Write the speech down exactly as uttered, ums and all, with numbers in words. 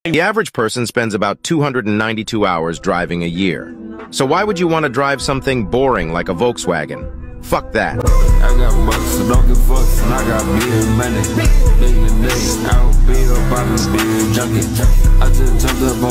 The average person spends about two hundred ninety-two hours driving a year. So why would you want to drive something boring like a Volkswagen? Fuck that. I got bucks, so don't give fucks, and I got big money. Big in the day, I don't be up, I be big junkie. I just jumped up on